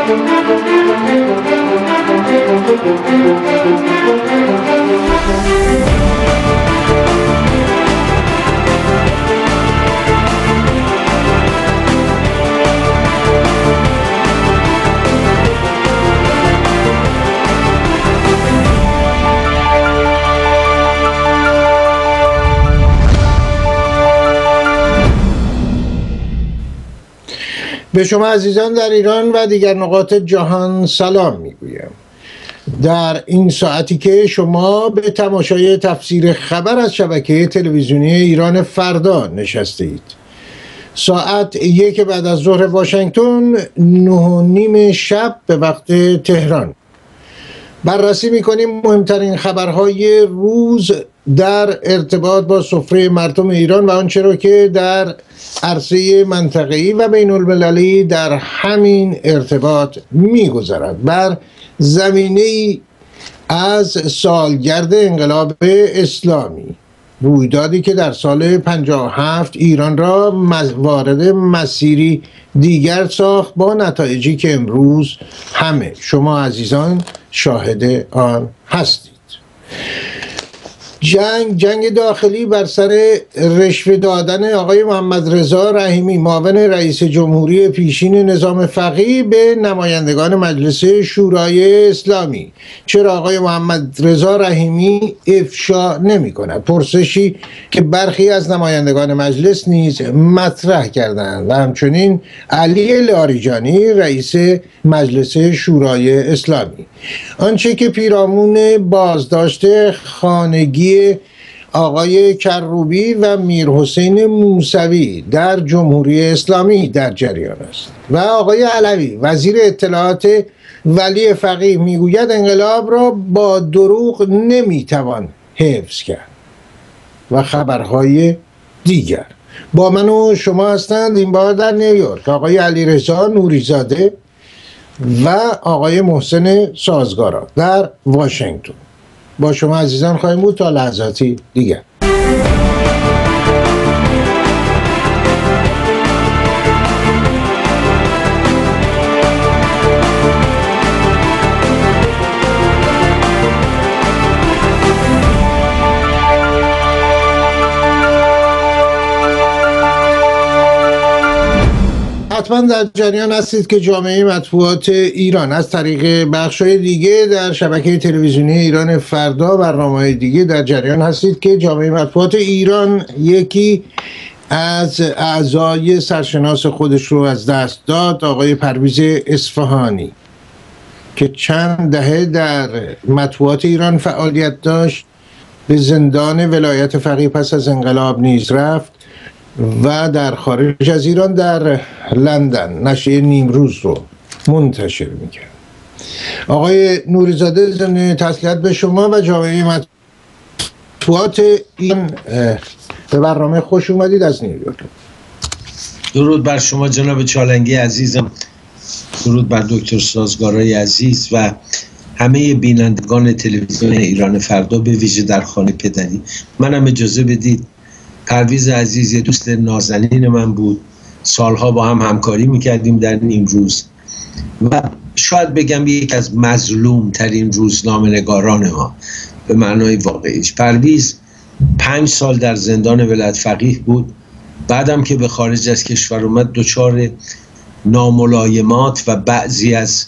به شما عزیزان در ایران و دیگر نقاط جهان سلام میگویم. در این ساعتی که شما به تماشای تفسیر خبر از شبکه تلویزیونی ایران فردا نشسته اید، ساعت 1 بعد از ظهر واشنگتن، 9:30 شب به وقت تهران، بررسی میکنیم مهمترین خبرهای روز در ارتباط با سفره مردم ایران و آنچه را که در عرصه منطقه‌ای و بین المللی در همین ارتباط میگذرد. بر زمینه از سالگرد انقلاب اسلامی، رویدادی که در سال 57 ایران را وارد مسیری دیگر ساخت با نتایجی که امروز همه شما عزیزان شاهد آن هستید. جنگ داخلی بر سر رشوه دادن آقای محمد رضا رحیمی، معاون رئیس جمهوری پیشین نظام فقیه، به نمایندگان مجلس شورای اسلامی. چرا آقای محمد رضا رحیمی افشا نمی کند؟ پرسشی که برخی از نمایندگان مجلس نیز مطرح کردند و همچنین علی لاریجانی رئیس مجلس شورای اسلامی. آنچه که پیرامون بازداشت خانگی آقای کروبی و میرحسین موسوی در جمهوری اسلامی در جریان است و آقای علوی وزیر اطلاعات ولی فقیه میگوید انقلاب را با دروغ نمیتوان حفظ کرد و خبرهای دیگر. با من و شما هستند این بار در نیویورک آقای علیرضا نوریزاده و آقای محسن سازگارا در واشنگتن. با شما عزیزان خواهیم بود تا لحظاتی دیگر. حتما در جریان هستید که جامعه مطبوعات ایران از طریق بخش‌های دیگه در شبکه تلویزیونی ایران فردا، برنامه‌های دیگه در جریان هستید که جامعه مطبوعات ایران یکی از اعضای سرشناس خودش رو از دست داد، آقای پرویز اصفهانی که چند دهه در مطبوعات ایران فعالیت داشت، به زندان ولایت فقیه پس از انقلاب نیز رفت و در خارج از ایران در لندن نشریه نیمروز رو منتشر میکرد. آقای نوریزاده، ضمن تسلیت به شما و جامعه مطبوعات ایران به برنامه خوش اومدید از نیویورک. درود بر شما جناب چالنگی عزیزم، درود بر دکتر سازگارای عزیز و همه بینندگان تلویزیون ایران فردا، به ویژه در خانه پدری. منم اجازه بدید، پرویز عزیز یه دوست نازنین من بود، سالها با هم همکاری میکردیم در نیمروز و شاید بگم یکی از مظلوم ترین روزنامه نگاران ما به معنای واقعیش. پرویز 5 سال در زندان ولایت فقیه بود، بعدم که به خارج از کشور اومد دچار ناملایمات و بعضی از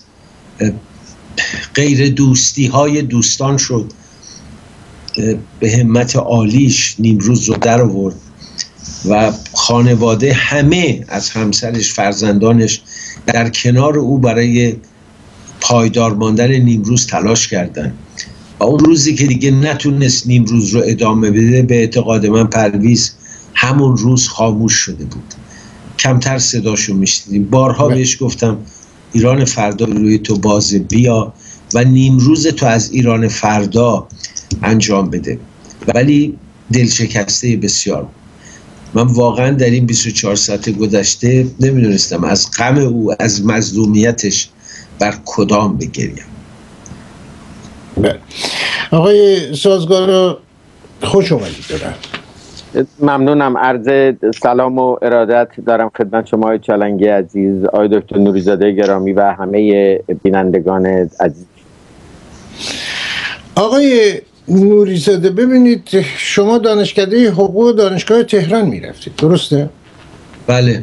غیر دوستی های دوستان شد. به همت عالیش نیمروز رو در آورد و خانواده همه از همسرش، فرزندانش در کنار او برای پایدار ماندن نیمروز تلاش کردند و اون روزی که دیگه نتونست نیمروز رو ادامه بده، به اعتقاد من پرویز همون روز خاموش شده بود، کمتر صداشو میشنیدیم. بارها بهش گفتم ایران فردا روی تو بازه، بیا و نیمروز تو از ایران فردا انجام بده، ولی دلشکسته بسیار. من واقعا در این 24 ساعت گذشته نمیدونستم از غم او، از مظلومیتش بر کدام بگریم. آقای سازگارا خوش اومدید. ممنونم. عرض سلام و ارادت دارم خدمت شما آقای چالنگی عزیز، آقای دکتر نوری‌زاده گرامی و همه بینندگان عزیز. آقای نوری‌زاده، ببینید شما دانشکده حقوق دانشگاه تهران میرفتید، درسته؟ بله.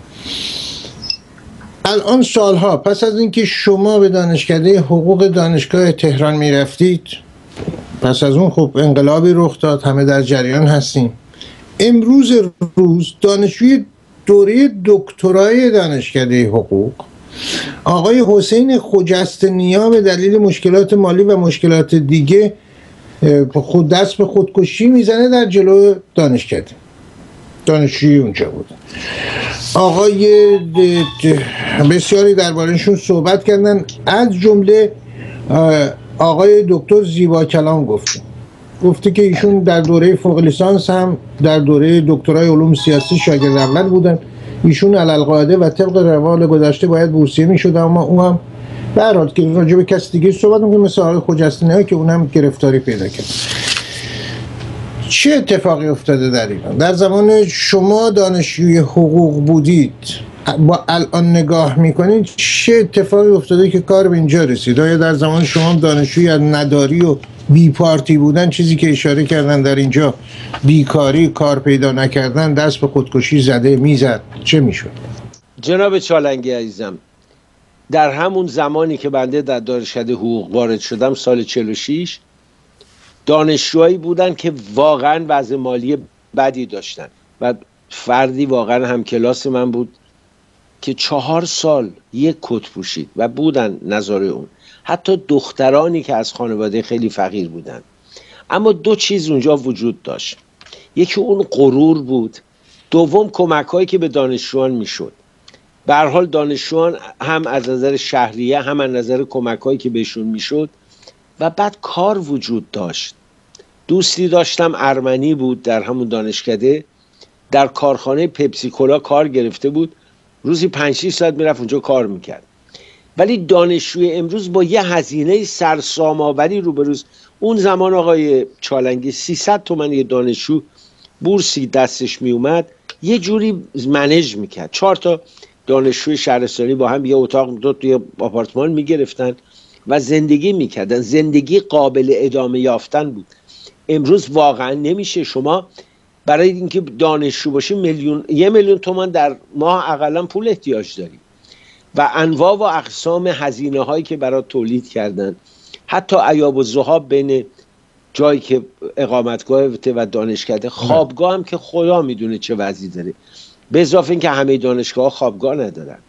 الان سالها پس از اینکه شما به دانشکده حقوق دانشگاه تهران میرفتید، پس از اون خب انقلابی رخ داد، همه در جریان هستیم. امروز دانشجوی دوره دکترای دانشکده حقوق آقای حسین خجستنیا به دلیل مشکلات مالی و مشکلات دیگه خود دست به خودکشی میزنه در جلو دانشجوی اونجا بود. آقای بسیاری دربارهشون صحبت کردن، از جمله آقای دکتر زیبا کلام گفته که ایشون در دوره فوق لیسانس هم در دوره دکترای علوم سیاسی شاگرد اول بودن. ایشون علالقاعده و طبق روال گذشته باید بورسیه میشد، اما اون هم به هر حال که راجع به کس دیگه صحبت می‌کنیم مثل آقای خجستنیا که اونم گرفتاری پیدا کرد. چه اتفاقی افتاده در ایران؟ در زمان شما دانشجوی حقوق بودید، با الان نگاه میکنید چه اتفاقی افتاده که کار به اینجا رسید؟ آیا در زمان شما دانشجوی از نداری و بی پارتی بودن، چیزی که اشاره کردن در اینجا بیکاری، کار پیدا نکردن، دست به خودکشی زده میزد، چه میشد؟ جناب چالنگی عزیزم، در همون زمانی که بنده در دانشکده حقوق وارد شدم سال 46، دانشجوهایی بودن که واقعا وضع مالی بدی داشتن و فردی واقعا هم کلاس من بود که 4 سال یک کت پوشید و بودن نظاره اون، حتی دخترانی که از خانواده خیلی فقیر بودن. اما 2 چیز اونجا وجود داشت، یکی اون غرور بود، دوم کمک‌هایی که به دانشجویان میشد. به هر حال دانشجویان هم از نظر شهریه هم از نظر کمک‌هایی که بهشون میشد. و بعد کار وجود داشت. دوستی داشتم ارمنی بود در همون دانشکده، در کارخانه پپسی کولا کار گرفته بود، روزی 5-6 ساعت میرفت اونجا کار میکرد. ولی دانشجوی امروز با یه هزینه سرسام‌آوری روبروست. اون زمان آقای چالنگی 300 تومن یه دانشجو بورسی دستش میومد، یه جوری منیج میکرد. 4 تا دانشجوی شهرستانی با هم یه اتاق 2 تا آپارتمان میگرفتن و زندگی میکردن. زندگی قابل ادامه یافتن بود. امروز واقعا نمیشه. شما برای اینکه دانشجو باشی 1 میلیون تومان در ماه اقلا پول احتیاج داری و انواع و اقسام هزینه هایی که برای تولید کردن، حتی عیاب و ذهاب بین جایی که اقامتگاه و دانشکده، خوابگاه هم که خدا میدونه چه وضعی داره، به اضافه اینکه همه دانشگاه خوابگاه ندارن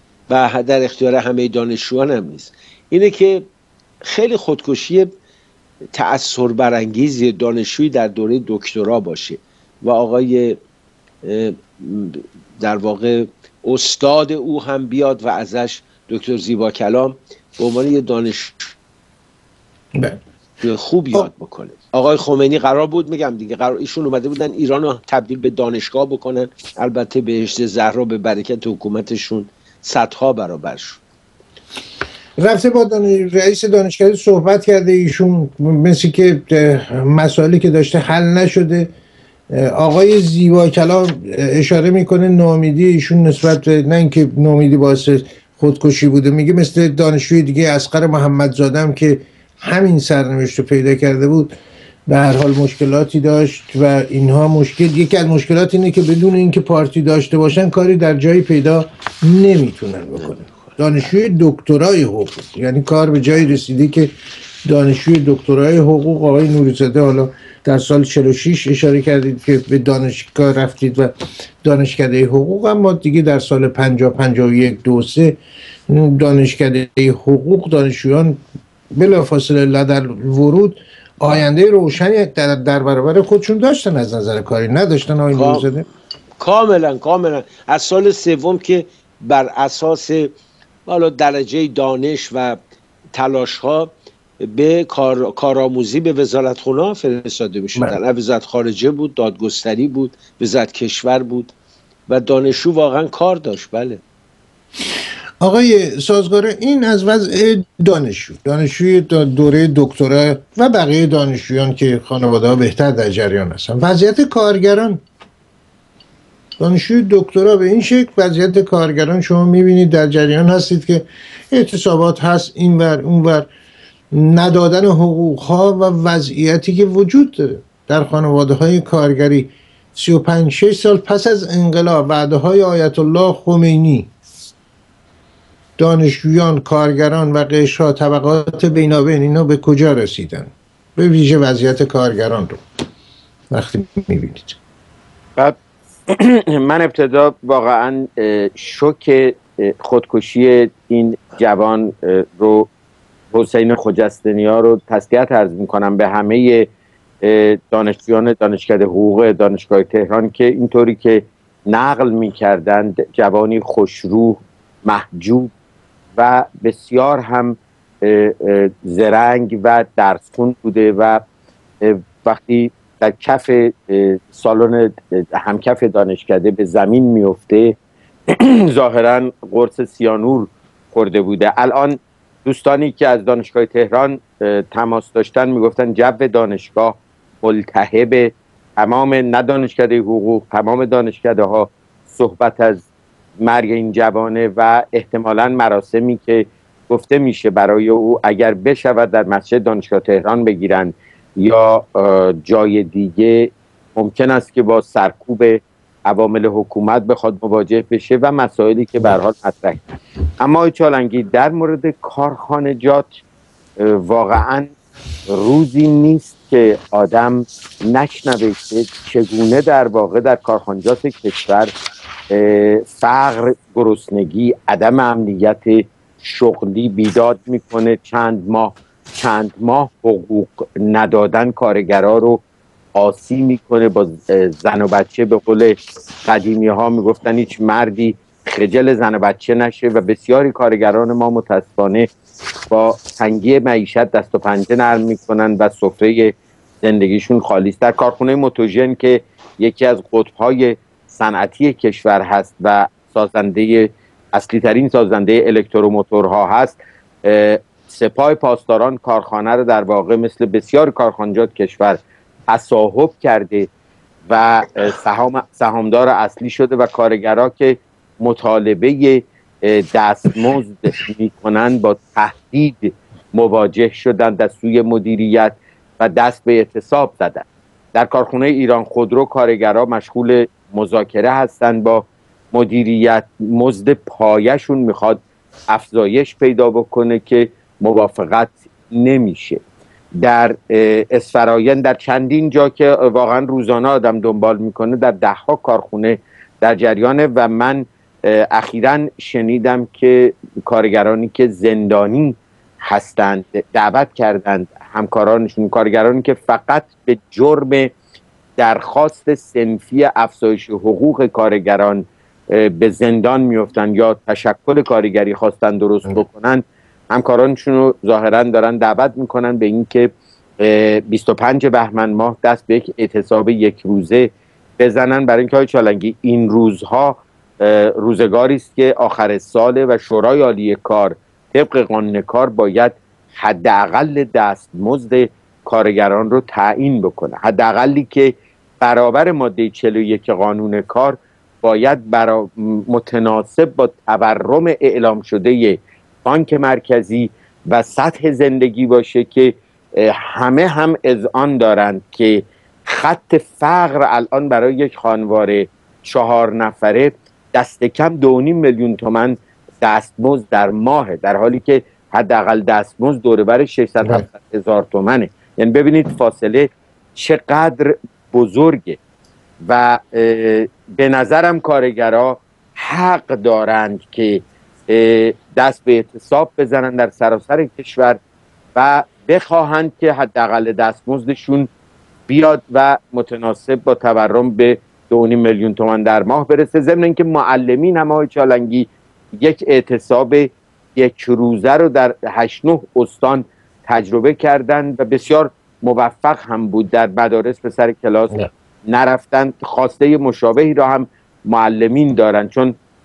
و در اختیار همه دانشجویان هم نیست. اینه که خیلی خودکشی تأثیر برانگیز دانشجویی در دوره دکترا باشه و آقای در واقع استاد او هم بیاد و ازش دکتر زیبا کلام به عنوان یه دانشجو خوب یاد بکنه. آقای خمینی قرار بود، میگم دیگه، ایشون اومده بودن ایران رو تبدیل به دانشگاه بکنن. البته بهشت زهرا به برکت حکومتشون صدها برابر شد. رفته با رئیس دانشکده صحبت کرده، ایشون مثل که مسائلی که داشته حل نشده. آقای زیبا کلام اشاره میکنه ناامیدی ایشون نسبت به، نه اینکه ناامیدی باعث خودکشی بوده، میگه مثل دانشجوی دیگه اصغر محمدزاده هم که همین سرنوشت رو پیدا کرده بود به هر حال مشکلاتی داشت و اینها یکی از مشکلات اینه که بدون اینکه پارتی داشته باشن کاری در جایی پیدا نمیتونن بکنن. دانشجوی دکترای حقوق، یعنی کار به جایی رسیدی که دانشجوی دکترای حقوق آقای نوری‌زاده، حالا در سال 46 اشاره کردید که به دانشگاه رفتید و دانشکده حقوق، اما دیگه در سال 50 51 2 3 دانشکده حقوق دانشجویان بلافاصله لدر ورود آینده روشنی در برابر خودشون داشتن، از نظر کاری نداشتن. آقای نوری‌زاده کاملا از سال 3 که بر اساس حالا درجه دانش و تلاش ها به کارآموزی به وزارتخونه فرستاده میشدن. وزارت خارجه بود، دادگستری بود، وزارت کشور بود و دانشجو واقعا کار داشت. بله آقای سازگاره، این از وضع دانشجوی دوره دکترا و بقیه دانشجویان که خانواده ها بهتر در جریان هستن. وضعیت کارگران، دانشجوی دکترا به این شکل، وضعیت کارگران شما میبینید در جریان هستید که اعتصابات هست اینور اونور، ندادن حقوق ها و وضعیتی که وجود داره در خانواده های کارگری. 35-6 سال پس از انقلاب، وعده های آیت الله خمینی، دانشجویان، کارگران و قشرها، طبقات بینابین، اینا به کجا رسیدن؟ به ویژه وضعیت کارگران رو وقتی میبینید. من ابتدا واقعا شوک خودکشی این جوان رو، حسین خجستنیا رو تسلیت عرض میکنم به همه دانشجویان دانشکده حقوق دانشگاه تهران که اینطوری که نقل میکردند جوانی خوشروح، محجوب و بسیار هم زرنگ و درسخون بوده و وقتی در کف سالن همکف دانشکده به زمین میفته ظاهرا قرص سیانور خورده بوده. الان دوستانی که از دانشگاه تهران تماس داشتن میگفتن جو دانشگاه ملتهب، تمام نه دانشکده حقوق، تمام دانشکده ها صحبت از مرگ این جوانه و احتمالاً مراسمی که گفته میشه برای او اگر بشود در مسجد دانشگاه تهران بگیرن یا جای دیگه، ممکن است که با سرکوب عوامل حکومت بخواد مواجه بشه و مسائلی که به هر حال مطرحه. اما چالنگی در مورد کارخانجات واقعا روزی نیست که آدم نشنوه که چگونه در واقع در کارخانجات کشور فقر، گرسنگی، عدم امنیت شغلی بیداد میکنه. چند ماه حقوق ندادن کارگرها رو آسی میکنه. با زن و بچه، به قول قدیمی ها میگفتن هیچ مردی خجل زن و بچه نشه و بسیاری کارگران ما متاسفانه با تنگی معیشت دست و پنجه نرم میکنن و سفره زندگیشون خالی است. در کارخانه موتوژن که یکی از قطب‌های صنعتی کشور هست و اصلی ترین سازنده الکتروموتورها هست، سپاه پاسداران کارخانه رو در واقع مثل بسیار کارخانجات کشور تصاحب کرده و سهامدار اصلی شده و کارگرها که مطالبه دستمزد میکنن با تهدید مواجه شدن از سوی مدیریت و دست به اعتصاب زدن. در کارخانه ایران خودرو کارگرها مشغول مذاکره هستند با مدیریت. مزد پایشون میخواد افزایش پیدا بکنه که موافقت نمیشه. در اسفراین، در چندین جا که واقعا روزانه آدم دنبال میکنه، در 10 ها کارخونه در جریانه و من اخیراً شنیدم که کارگرانی که زندانی هستند دعوت کردند همکارانشون، کارگرانی که فقط به جرم درخواست صنفی افزایش حقوق کارگران به زندان میفتن یا تشکل کارگری خواستن درست بکنن، همکارانشون رو ظاهرا دارن دعوت میکنن به اینکه 25 بهمن ماه دست به یک اعتصاب یک روزه بزنن، برای اینکه های چالنگی این روزها روزگاری است که آخر ساله و شورای عالی کار طبق قانون کار باید حداقل دستمزد کارگران رو تعیین بکنه. حداقلی که برابر ماده 41 قانون کار باید متناسب با تورم اعلام شده بانک مرکزی و سطح زندگی باشه که همه هم اذعان دارند که خط فقر الان برای یک خانوار 4 نفره دست کم 2.5 میلیون تومان دستمزد در ماه، در حالی که حداقل دستمزد دور بر 600 هزار تومانه. یعنی ببینید فاصله چقدر بزرگه و به نظرم کارگرها حق دارند که دست به اعتصاب بزنن در سراسر کشور و بخواهند که حداقل دستمزدشون بیاد و متناسب با تورم به 2.5 میلیون تومان در ماه برسه. ضمن اینکه معلمین هم های چالنگی یک اعتصاب یک روزه رو در 8-9 استان تجربه کردند و بسیار موفق هم بود. در مدارس به سر کلاس نرفتن. خواسته مشابهی را هم معلمین دارن، چون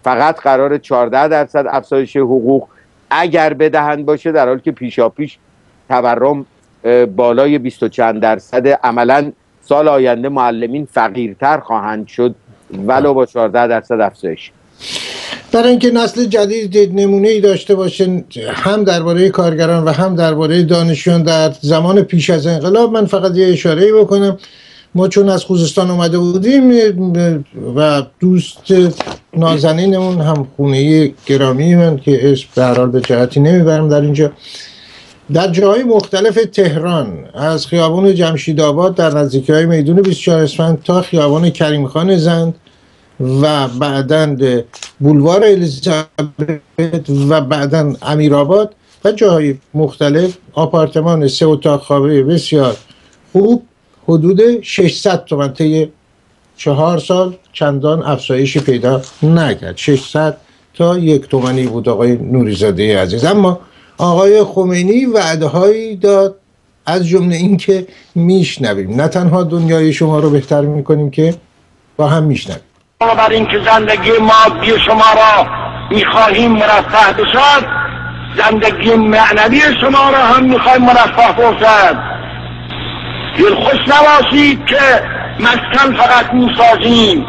فقط قرار 14% افزایش حقوق اگر بدهند باشه، در حالی که پیشاپیش تورم بالای 20 و چند درصد. عملا سال آینده معلمین فقیرتر خواهند شد ولو با 14% افزایش. برای اینکه نسل جدید نمونه ای داشته باشه هم درباره کارگران و هم درباره دانشجویان در زمان پیش از انقلاب، من فقط یه اشاره‌ای بکنم. ما چون از خوزستان اومده بودیم و دوست نازنینمون هم خونه گرامی من که اسم به هر حال به جهتی نمیبرم در اینجا، در جاهای مختلف تهران از خیابان جمشیدآباد در نزدیکی‌های میدون 24 اسفند تا خیابان کریم خان زند و بعداً بولوار الیزابت و بعداً امیرآباد و جاهای مختلف آپارتمان 3 اتاق خوابه بسیار خوب حدود 600 تومان طی 4 سال چندان افزایشی پیدا نکرد. 600 تا 1 تومانی بود آقای نوری‌زاده عزیز. اما آقای خمینی وعده‌هایی داد، از جمله این که میشنویم، نه تنها دنیای شما رو بهتر میکنیم که با هم میشنویم. بر اینکه زندگی مادی شما را میخواهیم مرفه بشد، زندگی معنوی شما را هم میخواهیم مرفه باشد. دلخوش نباشید که مسکن فقط میسازیم،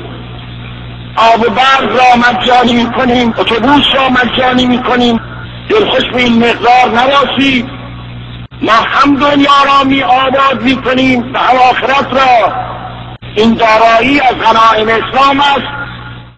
آب و برق را مجانی میکنیم، اتوبوس را مجانی میکنیم. دلخوش به این مقدار نباشید. ما هم دنیا را می آباد میکنیم و هم آخرت را. این دارایی از غنایم اسلام است.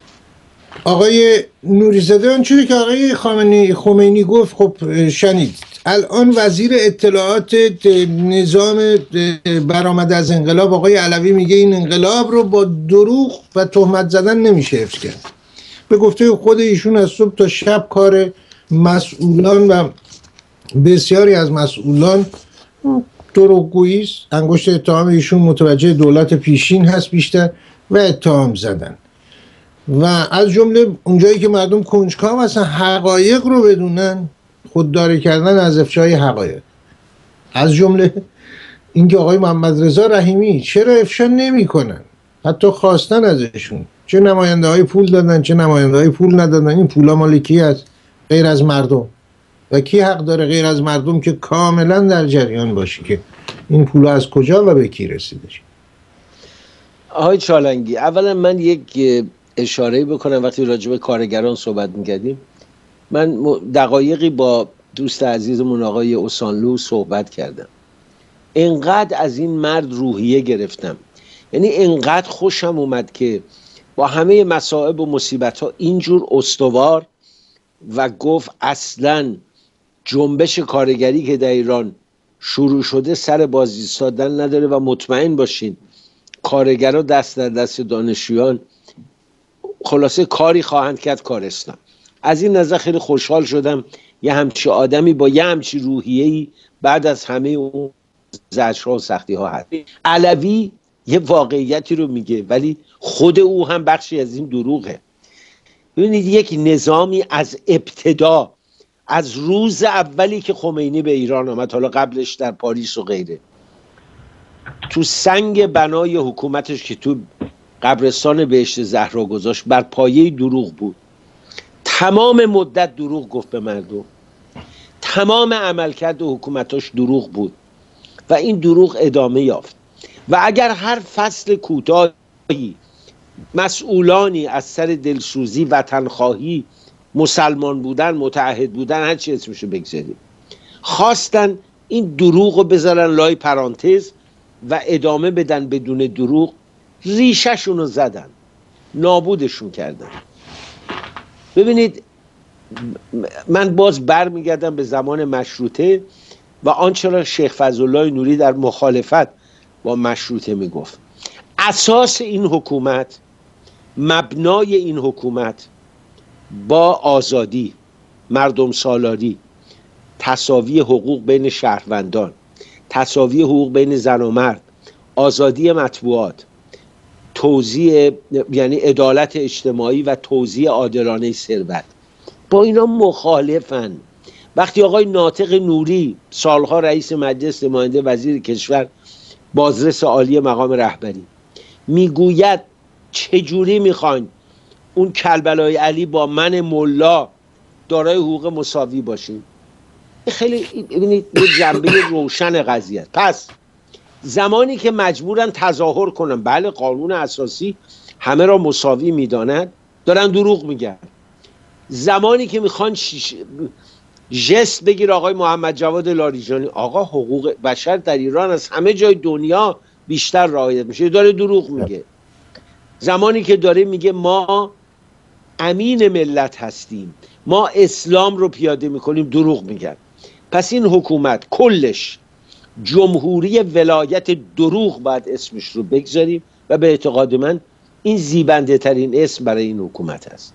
آقای نوری‌زاده آنچوری که آقای خمینی گفت خب شنید. الان وزیر اطلاعات نظام برآمده از انقلاب آقای علوی میگه این انقلاب رو با دروغ و تهمت زدن نمیشه حفظ کرد. به گفته خود ایشون از صبح تا شب کار مسئولان و بسیاری از مسئولان دروغگویی است. انگشت اتهام ایشون متوجه دولت پیشین هست بیشتر و اتهام زدن و از جمله اونجایی که مردم کنجکاو هستن حقایق رو بدونن، خودداری کردن از افشای حقایق. از جمله اینکه آقای محمد رضا رحیمی چرا افشا نمی‌کنن، حتی خواستن ازشون، چه نماینده های پول دادن چه نماینده های پول ندادن، این پولا مال کی است غیر از مردم؟ و کی حق داره غیر از مردم که کاملا در جریان باشه که این پولا از کجا و به کی رسیده؟ آقای چالنگی، اولا من یک اشاره بکنم. وقتی راجع به کارگران صحبت می‌کردیم، من دقایقی با دوست عزیزمون آقای اوسانلو صحبت کردم. انقدر از این مرد روحیه گرفتم، یعنی انقدر خوشم اومد که با همه مصائب و مصیبت‌ها اینجور استوار و گفت اصلاً جنبش کارگری که در ایران شروع شده سر باز ایستادن نداره و مطمئن باشین کارگرها دست در دست دانشجویان خلاصه کاری خواهند کرد کارستان. از این نظر خیلی خوشحال شدم یه همچی آدمی با یه همچی روحیه‌ای بعد از همه اون زجرها و سختی‌ها هست. علوی یه واقعیتی رو میگه ولی خود او هم بخشی از این دروغه. ببینید یک نظامی از ابتدا، از روز اولی که خمینی به ایران آمد، حالا قبلش در پاریس و غیره، تو سنگ بنای حکومتش که تو قبرستان بهشت زهرا گذاشت بر پایه دروغ بود. تمام مدت دروغ گفت به مردم، تمام عملکرد حکومتاش دروغ بود و این دروغ ادامه یافت. و اگر هر فصل کوتاهی مسئولانی از سر دلسوزی، وطنخواهی، مسلمان بودن، متعهد بودن، هر چی اسمشو بگذاریم، خواستن این دروغ رو بذارن لای پرانتز و ادامه بدن بدون دروغ، ریشه‌شون رو زدن، نابودشون کردن. ببینید من باز برمیگردم به زمان مشروطه و آنچه را شیخ فضلالله نوری در مخالفت با مشروطه میگفت. اساس این حکومت، مبنای این حکومت با آزادی، مردم سالاری، تساوی حقوق بین شهروندان، تساوی حقوق بین زن و مرد، آزادی مطبوعات، توزیع یعنی عدالت اجتماعی و توزیع عادلانه ثروت، با اینا مخالفن. وقتی آقای ناطق نوری سالها رئیس مجلس، نماینده وزیر کشور، بازرس عالی مقام رهبری، میگوید چجوری میخواین اون کربلای علی با من ملا دارای حقوق مساوی باشیم؟ خیلی ببینید یه جنبه روشن قضیه. پس زمانی که مجبورن تظاهر کنن بله قانون اساسی همه را مساوی میداند، دارن دروغ میگن. زمانی که میخوان جست بگیر آقای محمد جواد لاریجانی، آقا حقوق بشر در ایران از همه جای دنیا بیشتر رعایت میشه، داره دروغ میگه. زمانی که داره میگه ما امین ملت هستیم، ما اسلام رو پیاده میکنیم، دروغ میگن. پس این حکومت کلش جمهوری ولایت دروغ باید اسمش رو بگذاریم و به اعتقاد من این زیبنده ترین اسم برای این حکومت هست.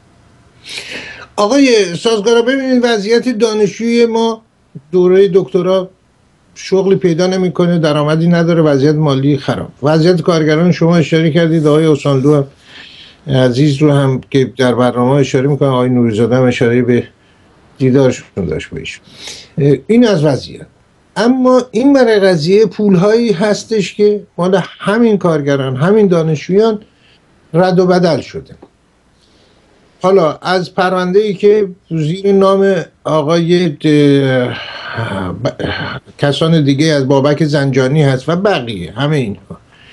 آقای سازگارا ببینید وضعیت دانشجوی ما دوره دکترا شغلی پیدا نمیکنه، درآمدی نداره، وضعیت مالی خراب. وضعیت کارگران شما اشاره کردید، آقای اوسانلو عزیز رو هم که در برنامه اشاره میکنه، آقای نوریزاده هم اشاره به دیدارشون داشت بهش. این از وضعیت. اما این برای قضیه پولهایی هستش که مال همین کارگران، همین دانشجویان رد و بدل شده. حالا از پرونده‌ای که زیر نام آقای کسان دیگه از بابک زنجانی هست و بقیه همه اینها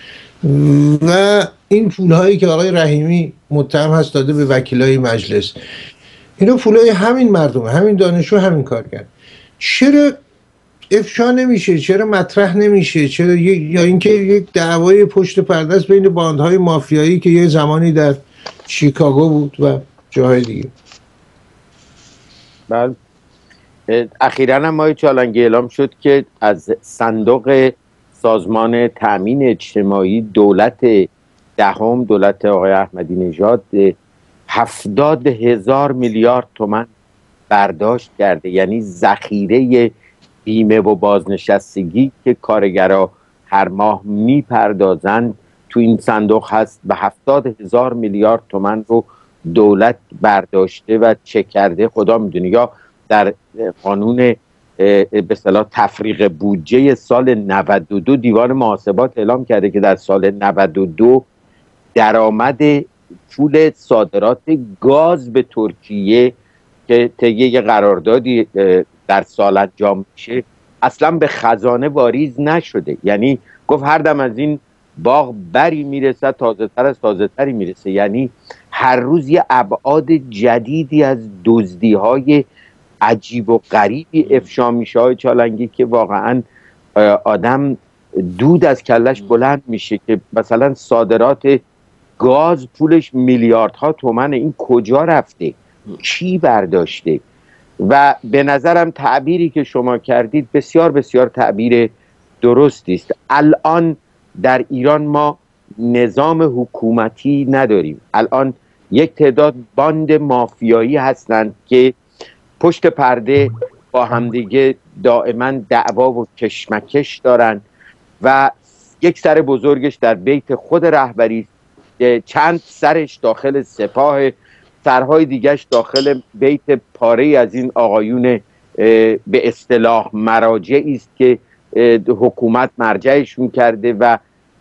و این پولهایی که آقای رحیمی متهم هست داده به وکیلای مجلس، اینا پولهای همین مردمه، همین دانشجو، همین کارگر. چرا افشا نمیشه؟ چرا مطرح نمیشه؟ چرا یا اینکه یک دعوای پشت پرده است بین باندهای مافیایی که یه زمانی در شیکاگو بود و جاهای دیگه؟ بله، اخیراً هم ماه چالنگی اعلام شد که از صندوق سازمان تأمین اجتماعی دولت دهم، دولت آقای احمدی نژاد 70,000 میلیارد تومان برداشت کرده. یعنی ذخیره بیمه و بازنشستگی که کارگرها هر ماه میپردازند تو این صندوق هست و 70,000 میلیارد تومان رو دولت برداشته و چک کرده. خدا میدونه. یا در قانون به اصطلاح تفریق بودجه سال 92 دیوان محاسبات اعلام کرده که در سال 92 درآمد پول صادرات گاز به ترکیه که طی یک قراردادی در سال انجام میشه اصلا به خزانه واریز نشده. یعنی گفت هر دم از این باغ بری میرسه، تازه تر از تازه تری میرسه. یعنی هر روز یه ابعاد جدیدی از دزدی های عجیب و غریبی افشا میشه های چالنگی که واقعا آدم دود از کلش بلند میشه که مثلا صادرات گاز پولش میلیاردها تومنه. این کجا رفته؟ کی برداشته؟ و به نظرم تعبیری که شما کردید بسیار بسیار تعبیر درستی است. الان در ایران ما نظام حکومتی نداریم. الان یک تعداد باند مافیایی هستند که پشت پرده با همدیگه دائما دعوا و کشمکش دارن و یک سر بزرگش در بیت خود رهبری، چند سرش داخل سپاه، سرهای دیگش داخل بیت پاره از این آقایون به اصطلاح مراجعی است که حکومت مرجعشون کرده و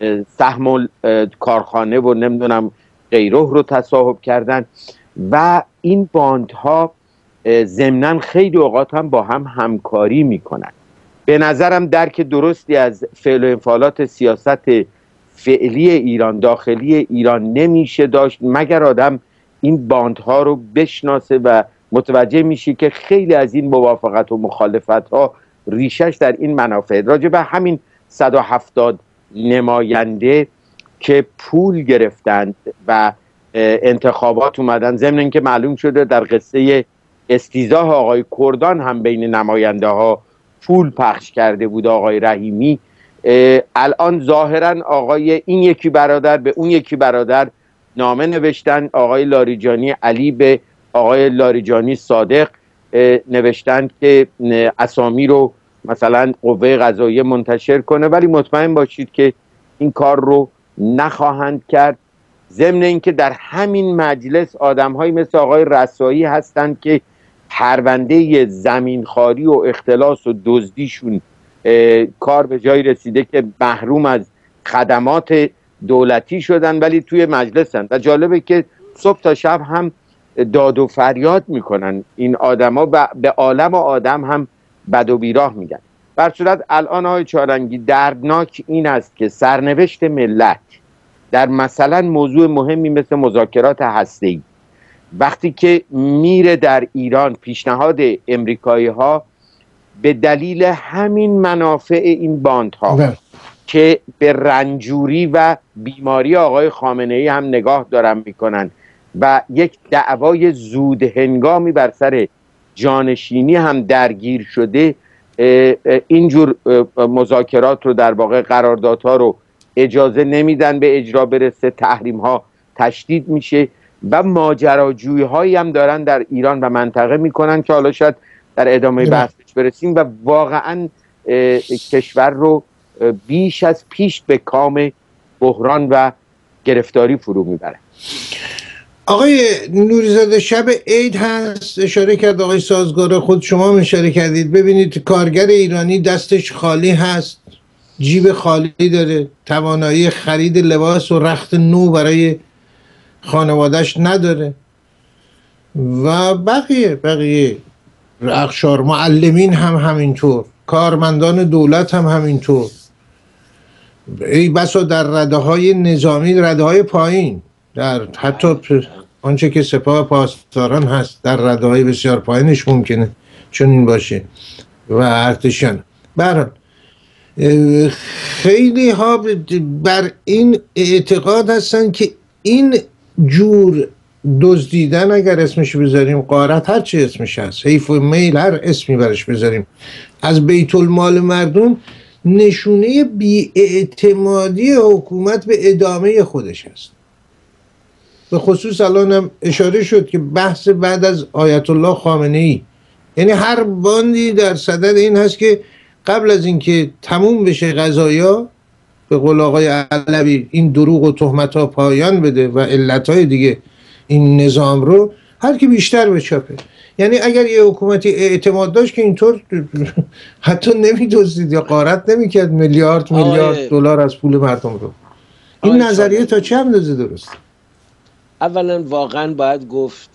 سهم کارخانه و نمیدونم غیره رو تصاحب کردن و این باندها ضمناً خیلی اوقات هم با هم همکاری میکنن. به نظرم درک درستی از فعل و انفعالات سیاست فعلی ایران، داخلی ایران نمیشه داشت مگر آدم این باندها رو بشناسه و متوجه میشه که خیلی از این موافقت و مخالفت ها ریشش در این منافع. راجع به همین 170 نماینده که پول گرفتند و انتخابات اومدن، ضمن اینکه معلوم شده در قصه استیزاه آقای کردان هم بین نماینده ها پول پخش کرده بود آقای رحیمی. الان ظاهرا آقای این یکی برادر به اون یکی برادر نامه نوشتن، آقای لاریجانی علی به آقای لاریجانی صادق نوشتن که اسامی رو مثلا قوه قضاییه منتشر کنه، ولی مطمئن باشید که این کار رو نخواهند کرد. ضمن اینکه در همین مجلس آدم‌هایی مثل آقای رسایی هستند که پرونده زمینخواری و اختلاس و دزدیشون کار به جایی رسیده که محروم از خدمات دولتی شدن ولی توی مجلسن و جالبه که صبح تا شب هم داد و فریاد میکنن این آدما، به عالم و آدم هم بد و بیراه میگن. بر صورت الان آقای چالنگی دردناک این است که سرنوشت ملت در مثلا موضوع مهمی مثل مذاکرات هسته‌ای وقتی که میره در ایران، پیشنهاد امریکایی ها به دلیل همین منافع این باندها که به رنجوری و بیماری آقای خامنه ای هم نگاه دارن میکنن و یک دعوای زود هنگامی بر سر جانشینی هم درگیر شده، اینجور مذاکرات رو در واقع قراردادها رو اجازه نمیدن به اجرا برسه، تحریم ها تشدید میشه و ماجراجویی هایی هم دارن در ایران و منطقه میکنن که حالا شاید در ادامه بحثش برسیم و واقعا کشور رو بیش از پیش به کام بحران و گرفتاری فرو میبره. آقای نوریزاده شب عید هست، اشاره کرد آقای سازگار، خود شما هم اشاره کردید. ببینید کارگر ایرانی دستش خالی هست، جیب خالی داره، توانایی خرید لباس و رخت نو برای خانوادهش نداره و بقیه اقشار، معلمین هم همینطور، کارمندان دولت هم همینطور، ای بسا در رده های نظامی، رده های پایین، در حتی آنچه که سپاه پاسداران هست در رده های بسیار پایینش ممکنه چون این باشه و ارتشیان. برحال خیلی ها بر این اعتقاد هستن که این جور دزدیدن، اگر اسمش بذاریم، غارت، هر چی اسمش هست، حیف و میل، هر اسمی برش بذاریم، از بیت المال مردم، نشونه بی‌اعتمادی حکومت به ادامه خودش است. به خصوص الان هم اشاره شد که بحث بعد از آیت الله خامنه ای، یعنی هر باندی در صدد این هست که قبل از اینکه تموم بشه قضایا، به قول آقای علوی، این دروغ و تهمت ها پایان بده و علتهای دیگه این نظام رو هر کی بیشتر بچاپه. یعنی اگر یه حکومتی اعتماد داشت که اینطور حتی نمی‌دزدید یا غارت نمی‌کرد میلیارد دلار از پول مردم رو. این نظریه تا چه اندازه درست؟ اولا واقعا باید گفت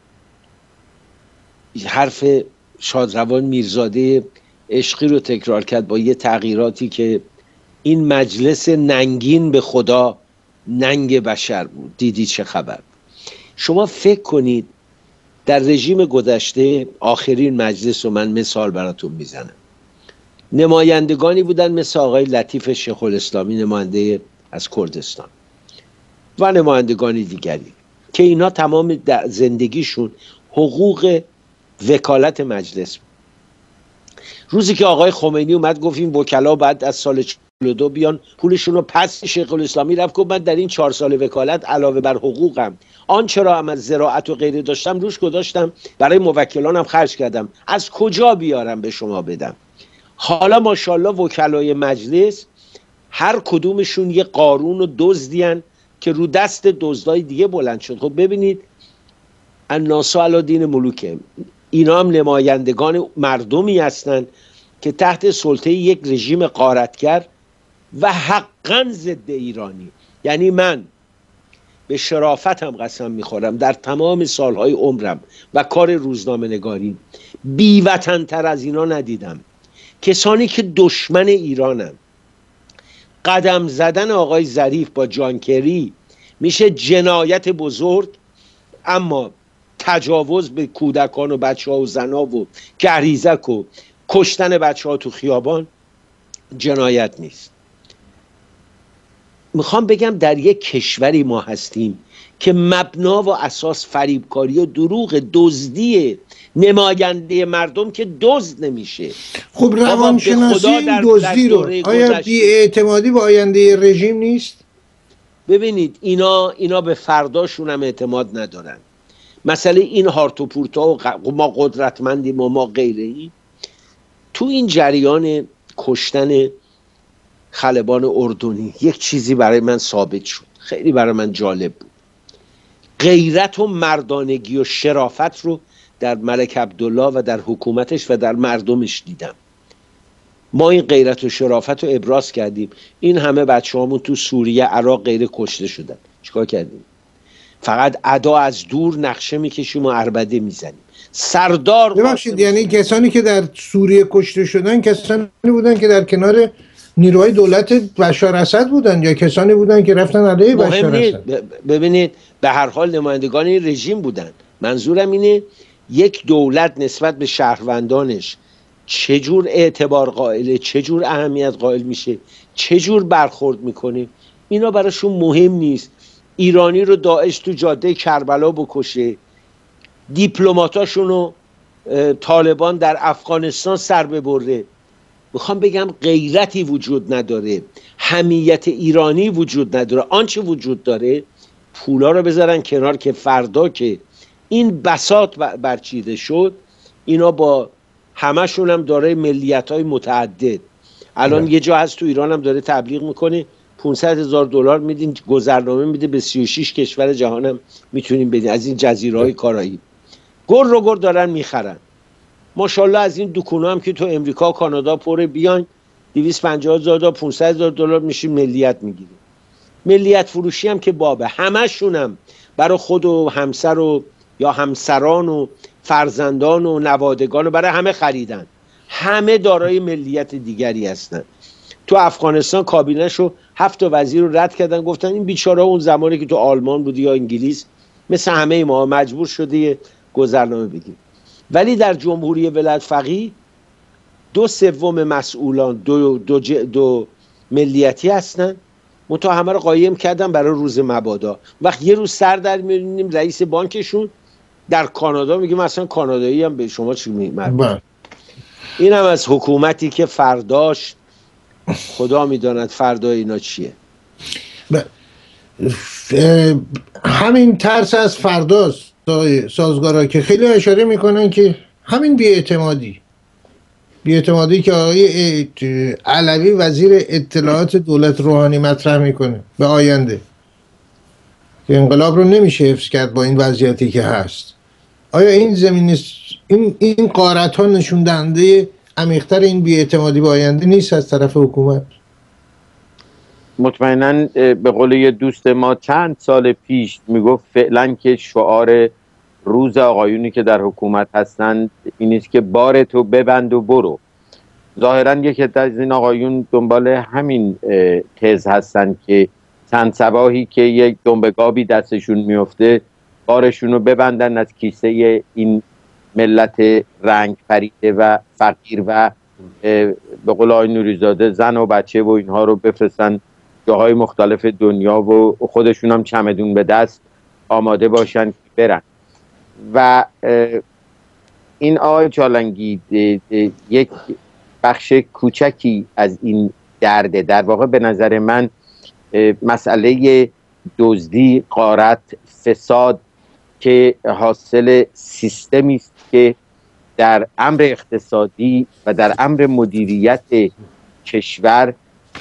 حرف شادروان میرزاده عشقی رو تکرار کرد با یه تغییراتی که این مجلس ننگین به خدا ننگ بشر بود. دیدی چه خبر؟ شما فکر کنید در رژیم گذشته، آخرین مجلس رو من مثال براتون میزنم، نمایندگانی بودن مثل آقای لطیف شیخ الاسلامی، نماینده از کردستان و نمایندگانی دیگری که اینا تمام زندگیشون حقوق وکالت مجلس بود. روزی که آقای خمینی اومد گفت این وکلا بعد از سال 42 بیان پولشون رو پس، شیخ الاسلامی رفت گفت من در این 4 سال وکالت علاوه بر حقوقم آنچه را هم از زراعت و غیره داشتم روش گذاشتم، برای موکلانم خرج کردم، از کجا بیارم به شما بدم؟ حالا ماشاءالله وکلای مجلس هر کدومشون یه قارون و دزدین که رو دست دزدای دیگه بلند شد. خب ببینید الناس علی دین ملوکهم، اینا هم نمایندگان مردمی هستند که تحت سلطه یک رژیم غارتگر و حقا ضد ایرانی. یعنی من به شرافتم قسم میخورم در تمام سالهای عمرم و کار روزنامه نگاری بیوطن تر از اینا ندیدم. کسانی که دشمن ایرانن، قدم زدن آقای ظریف با جان کری میشه جنایت بزرگ، اما تجاوز به کودکان و بچه ها و زن ها و گریزک و کشتن بچه ها تو خیابان جنایت نیست. میخوام بگم در یک کشوری ما هستیم که مبنا و اساس فریبکاری و دروغ، دزدی نماینده مردم که دزد نمیشه. خب روانشناسی این دزدی رو، آیا بی‌اعتمادی به آینده رژیم نیست؟ ببینید اینا به فرداشون هم اعتماد ندارن. مسئله این هارت و پورتا و ما قدرتمندیم و ما غیره، تو این جریان کشتن خلبان اردنی یک چیزی برای من ثابت شد، خیلی برای من جالب بود. غیرت و مردانگی و شرافت رو در ملک عبدالله و در حکومتش و در مردمش دیدم. ما این غیرت و شرافت رو ابراز کردیم، این همه بچه هامون تو سوریه، عراق غیره کشته شدن، چیکار کردیم؟ فقط ادا از دور نقشه میکشیم و عربده میزنیم. سردار ببخشید، یعنی کسانی که در سوریه کشته شدن کسانی بودن که در کنار نیروهای دولت بشار اسد بودن یا کسانی بودن که رفتن علیه بشار اسد؟ ببینید به هر حال نمایندگان این رژیم بودن. منظورم اینه یک دولت نسبت به شهروندانش چجور اعتبار قائله، چجور اهمیت قائل میشه، چجور برخورد میکنه، اینا براشون مهم نیست. ایرانی رو داعش تو جاده کربلا بکشه، دیپلماتاشونو طالبان در افغانستان سر ببره. میخوام بگم غیرتی وجود نداره، حمیت ایرانی وجود نداره. آنچه وجود داره پولا رو بذارن کنار که فردا که این بساط برچیده شد، اینا با همشون هم داره ملیت‌های متعدد. الان یه جا هست تو ایران هم داره تبلیغ میکنه 500,000 دلار میدین، گذرنامه میده به 36 کشور جهان هم میتونیم بدین از این جزیره‌های کارائیب. گر رو گر دارن میخرن. ماشاءالله از این دکونا هم که تو امریکا و کانادا پره، بیاین 250,000 تا 500,000 دلار میشین ملیت میگیریم. ملیت فروشی هم که بابه، همشون هم برای خود و همسر و یا همسران و فرزندان و نوادگان و برای همه خریدن. همه دارای ملیت دیگری هستن. تو افغانستان کابینه‌شو 7 وزیر رو رد کردن، گفتن این بیچاره‌ها اون زمانی که تو آلمان بودی یا انگلیس مثل همه ما مجبور شده یه گذرنامه بگیر. ولی در جمهوری ولایت فقیه 2/3 مسئولان دو ملیتی هستن، منتها همه رو قایم کردن برای روز مبادا. وقت یه روز سر در می‌بینیم رئیس بانکشون در کانادا میگه مثلا کانادایی هم به شما چی میگه. این هم از حکومتی که فرداش خدا میداند فردا اینا چیه. همین ترس از فرداست سازگارا که خیلی اشاره میکنن که همین بی‌اعتمادی که آقای علوی وزیر اطلاعات دولت روحانی مطرح میکنه به آینده که انقلاب رو نمیشه حفظ کرد با این وضعیتی که هست. آیا این زمین این غارت ها نشون دهنده عمیق‌تر این بی‌اعتمادی به آینده نیست از طرف حکومت؟ مطمئناً به قول یه دوست ما چند سال پیش میگفت فعلا که شعار روز آقایونی که در حکومت هستند این است که بار تو ببند و برو. ظاهراً یکی از این آقایون دنبال همین تز هستند که چند صباحی که یک دنبگابی دستشون میفته بارشون رو ببندن، از کیسه این ملت رنگ پریده و فقیر و به قول آقای نوریزاده زن و بچه و اینها رو بفرستن جاهای مختلف دنیا و خودشون هم چمدون به دست آماده باشن که برن. و این آقای چالنگی یک بخش کوچکی از این درده. در واقع به نظر من مسئله دزدی، غارت، فساد که حاصل سیستمی است که در امر اقتصادی و در امر مدیریت کشور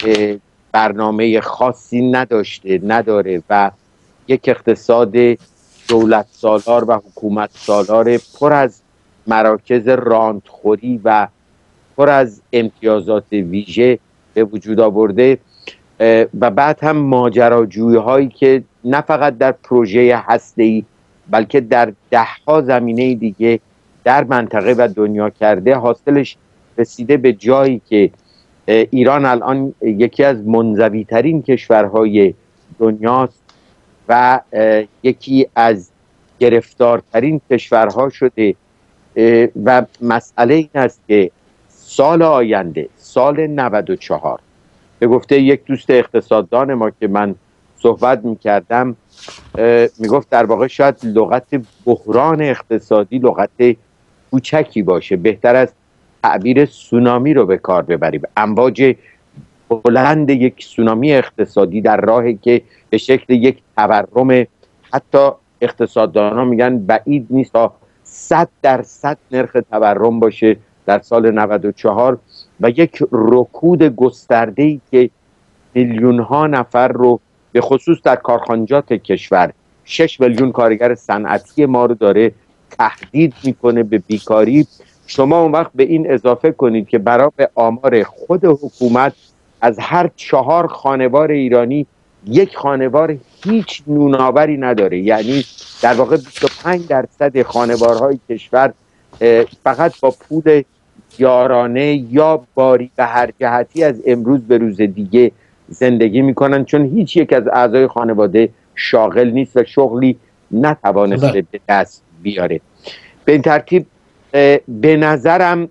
برنامه خاصی نداره و یک اقتصاد دولت سالار و حکومت سالار پر از مراکز راندخوری و پر از امتیازات ویژه به وجود آورده و بعد هم ماجراجویی هایی که نه فقط در پروژه هسته‌ای بلکه در 10 زمینه دیگه در منطقه و دنیا کرده، حاصلش رسیده به جایی که ایران الان یکی از منزوی ترین کشورهای دنیاست و یکی از گرفتارترین کشورها شده و مسئله این است که سال آینده، سال 94، به گفته یک دوست اقتصاددان ما که من صحبت میکردم میگفت در واقع شاید لغت بحران اقتصادی لغت کوچکی باشه، بهتر از تعبیر سونامی رو به کار ببریم. امواج بلند یک سونامی اقتصادی در راهی که به شکل یک تورم، حتی اقتصاددانان میگن بعید نیست تا 100% نرخ تورم باشه در سال 94 و یک رکود گسترده‌ای که میلیون ها نفر رو به خصوص در کارخانجات کشور 6 میلیون کارگر صنعتی ما رو داره تهدید میکنه به بیکاری. شما اون وقت به این اضافه کنید که برای آمار خود حکومت از هر 4 خانوار ایرانی یک خانوار هیچ نوناوری نداره. یعنی در واقع 25% خانوارهای کشور فقط با پول یارانه یا باری به هر جهتی از امروز به روز دیگه زندگی میکنن، چون هیچ یک از اعضای خانواده شاغل نیست و شغلی نتوانسته به دست بیاره. به این ترتیب به نظرم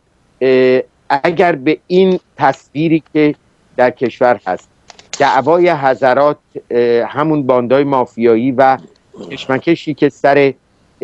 اگر به این تصویری که در کشور هست، دعوای حضرات، همون باندای مافیایی و کشمکشی که سر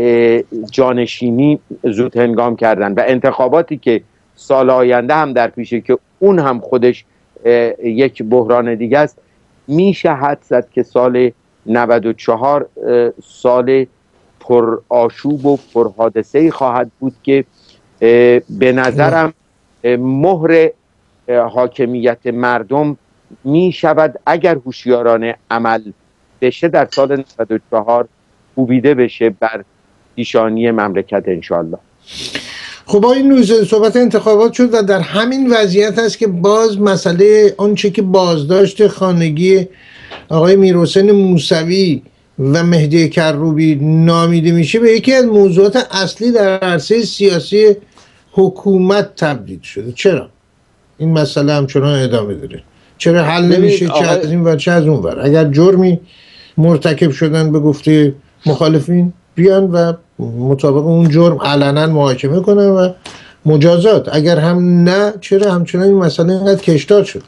جانشینی زود هنگام کردن و انتخاباتی که سال آینده هم در پیشه که اون هم خودش یک بحران دیگه است، میشه حد زد که سال 94 سال پر آشوب و پر حادثه‌ای خواهد بود که به نظرم مهر حاکمیت مردم می شود اگر هوشیارانه عمل بشه در سال 94 کوبیده بشه بر پیشانی مملکت انشالله. خب این روز صحبت انتخابات شد و در همین وضعیت هست که باز مسئله آنچه که بازداشت خانگی آقای میرحسین موسوی و مهدی کروبی نامیده میشه به یکی از موضوعات اصلی در عرصه سیاسی حکومت تبدیل شده. چرا این مسئله همچنان ادامه داره؟ چرا حل نمیشه چه از این ور چه از اون ور؟ اگر جرمی مرتکب شدن به گفته مخالفین بیان و مطابق اون جرم علنا محاکمه کنن و مجازات، اگر هم نه چرا همچنان این مسئله اینقدر کشدار شد؟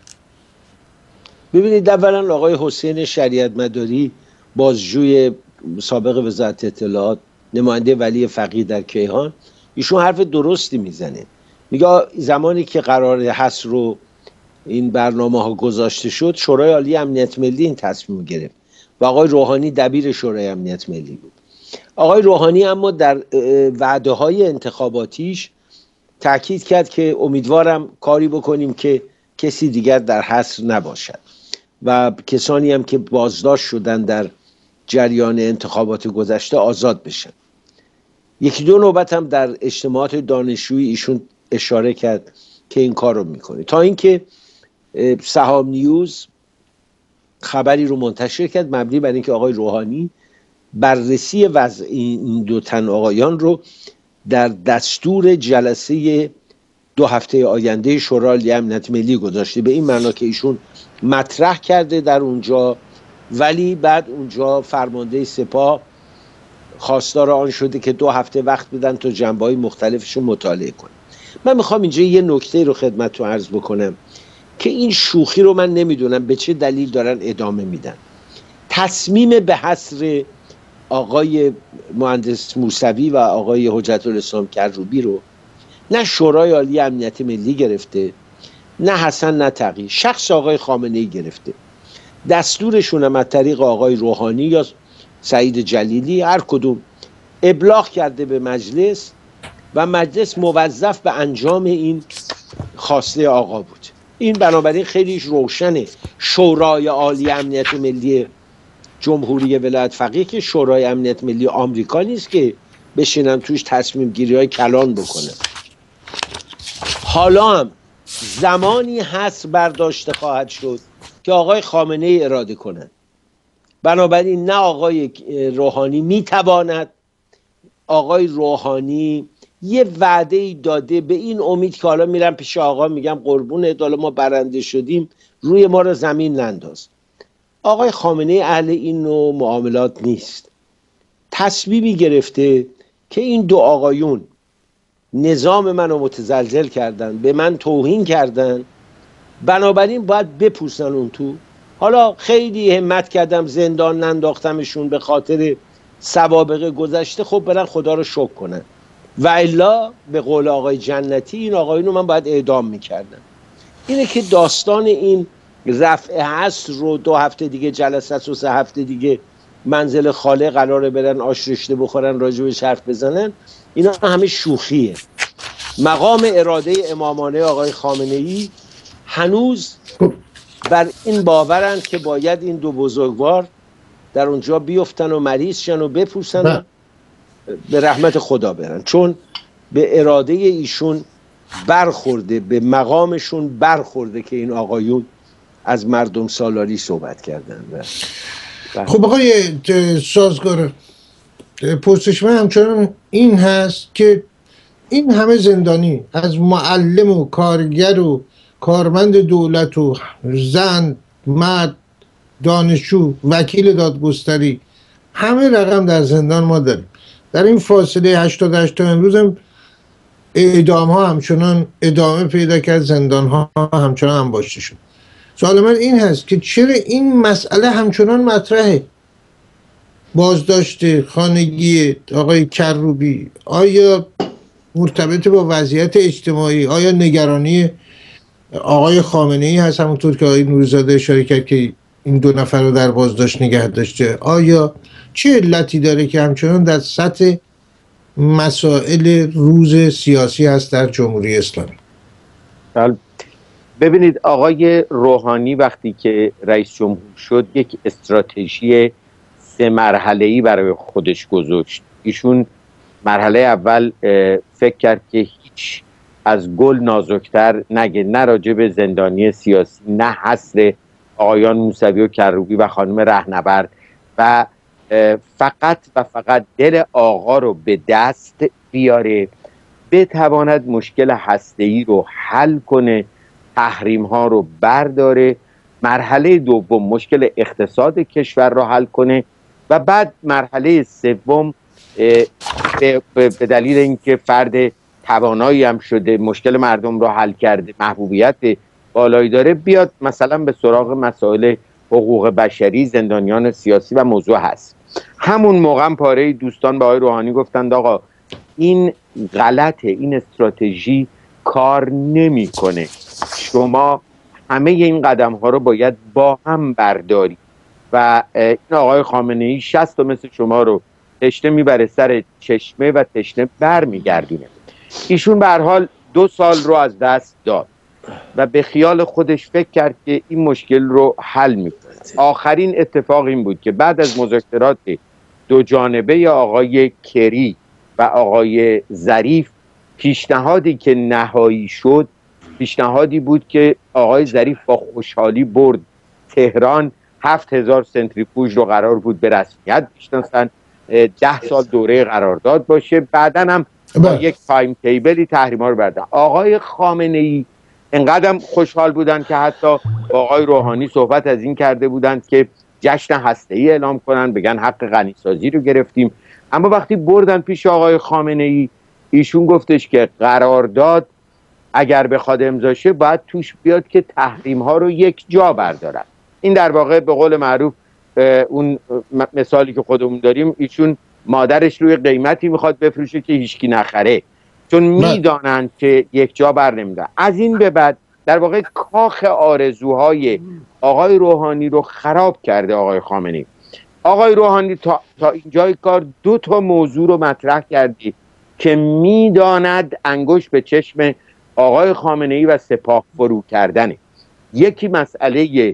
ببینید، اولا آقای حسین شریعت مداری بازجوی سابق وزارت اطلاعات، نماینده ولی فقیه در کیهان، ایشون حرف درستی میزنه. میگه زمانی که قرار حصر رو این برنامه ها گذاشته شد، شورای عالی امنیت ملی این تصمیم گرفت و آقای روحانی دبیر شورای امنیت ملی بود. آقای روحانی اما در وعده های انتخاباتیش تاکید کرد که امیدوارم کاری بکنیم که کسی دیگر در حصر نباشد و کسانی هم که بازداشت شدن در جریان انتخابات گذشته آزاد بشن. یکی دو نوبت هم در اجتماعات دانشجویی ایشون اشاره کرد که این کار رو میکنه، تا اینکه سهام نیوز خبری رو منتشر کرد مبنی بر اینکه آقای روحانی بررسی وضع این دو تن آقایان رو در دستور جلسه 2 هفته آینده شورای امنیت ملی گذاشته، به این معنا که ایشون مطرح کرده در اونجا، ولی بعد اونجا فرمانده سپاه خواستار آن شده که 2 هفته وقت بدن تا جنبه‌های مختلفشون مطالعه کنه. من میخوام اینجا یه نکته رو خدمتتون عرض بکنم که این شوخی رو من نمیدونم به چه دلیل دارن ادامه میدن. تصمیم به حصر آقای مهندس موسوی و آقای حجت الاسلام کروبی رو نه شورای عالی امنیت ملی گرفته، نه حسن نه تقی، شخص آقای خامنه‌ای گرفته. دستورشون هم از طریق آقای روحانی یا سعید جلیلی هر کدوم ابلاغ کرده به مجلس و مجلس موظف به انجام این خواسته آقا بود. این بنابراین خیلیش روشنه. شورای عالی امنیت ملی جمهوری ولایت فقیه که شورای امنیت ملی آمریکا نیست که بشینن توش تصمیم گیری های کلان بکنه. حالا هم زمانی حصر برداشته خواهد شد که آقای خامنه ای اراده کنند. بنابراین نه آقای روحانی میتواند، آقای روحانی یه وعده ای داده به این امید که حالا میرم پیش آقا میگم قربونه حالا ما برنده شدیم روی ما رو زمین ننداز. آقای خامنه ای اهل این نوع معاملات نیست. تصمیمی گرفته که این دو آقایون نظام منو متزلزل کردن، به من توهین کردن، بنابراین باید بپوسن اون تو. حالا خیلی همت کردم زندان ننداختمشون به خاطر سوابق گذشته، خب برن خدا رو شکر کنن، و الا به قول آقای جنتی این آقایون رو من باید اعدام میکردم. اینه که داستان این رفع حصر رو 2 هفته دیگه جلسه است و 3 هفته دیگه منزل خاله قراره برن آش رشته بخورن راجبش حرف بزنن، اینا همه شوخیه. مقام اراده امامانه آقای خامنه ای هنوز بر این باورند که باید این دو بزرگوار در اونجا بیفتن و مریض شن و بپوسن و به رحمت خدا برن، چون به اراده ایشون برخورده، به مقامشون برخورده که این آقایون از مردم سالاری صحبت کردن. خب آقای سازگار، پرسش من همچنان این هست که این همه زندانی از معلم و کارگر و کارمند دولت و زن، مرد، دانشجو، وکیل دادگستری، همه رقم در زندان ما داریم. در این فاصله 88 تا امروز هم اعدام ها همچنان ادامه پیدا کرد، زندان ها همچنان انباشته شد. سوال من این هست که چرا این مسئله همچنان مطرحه؟ بازداشت خانگی آقای کروبی آیا مرتبط با وضعیت اجتماعی، آیا نگرانی آقای خامنه‌ای هست همونطور که آقای نوری‌زاده اشاره کرد که این 2 نفر رو در بازداشت نگه داشته؟ آیا چه علتی داره که همچنان در سطح مسائل روز سیاسی هست در جمهوری اسلامی؟ ببینید آقای روحانی وقتی که رئیس جمهور شد یک استراتژی 3 مرحله‌ای برای خودش گذاشت. ایشون مرحله اول فکر کرد که هیچ از گل نازکتر نگه، نه راجع به زندانی سیاسی، نه حصر آقایان موسوی و کروبی و خانم رهنورد، و فقط دل آقا رو به دست بیاره، بتواند مشکل هسته‌ای رو حل کنه، تحریم ها رو برداره. مرحله دوم مشکل اقتصاد کشور رو حل کنه و بعد مرحله سوم به دلیل اینکه فرد توانایی هم شده، مشکل مردم رو حل کرده، محبوبیت بالایی داره، بیاد مثلا به سراغ مسائل حقوق بشری، زندانیان سیاسی و موضوع هست. همون موقع پاره دوستان به آقای روحانی گفتند آقا این غلطه، این استراتژی کار نمیکنه، شما همه این قدم ها رو باید با هم برداری. و این آقای خامنه‌ای 60 تا مثل شما رو تشنه میبره سر چشمه و تشنه بر میگردونه. ایشون به هر حال 2 سال رو از دست داد و به خیال خودش فکر کرد که این مشکل رو حل میکنه. آخرین اتفاق این بود که بعد از مذاکرات 2 جانبه آقای کری و آقای ظریف، پیشنهادی که نهایی شد پیشنهادی بود که آقای ظریف با خوشحالی برد تهران، 7000 سنتریفوژ رو قرار بود به رسمیت بشناسن، 10 سال دوره قرارداد باشه، بعداً هم با یک تایم تیبلی تحریم‌ها رو بردن. آقای خامنه‌ای انقدر خوشحال بودن که حتی با آقای روحانی صحبت از این کرده بودند که جشن هسته‌ای اعلام کنن، بگن حق غنیسازی رو گرفتیم. اما وقتی بردن پیش آقای خامنه‌ای، ایشون گفتش که قرارداد اگر بخواد امضا شه باید توش بیاد که تحریم ها رو یک جا بردارن. این در واقع به قول معروف اون مثالی که خودمون داریم، ایشون مادرش روی قیمتی میخواد بفروشه که هیچکی نخره، چون میدانند که یک جا بر نمیدن. از این به بعد در واقع کاخ آرزوهای آقای روحانی رو خراب کرده آقای خامنه‌ای. آقای روحانی تا اینجای کار 2 تا موضوع رو مطرح کردی که میداند انگشت به چشم آقای خامنه‌ای و سپاه فرو کردنه. یکی مسئله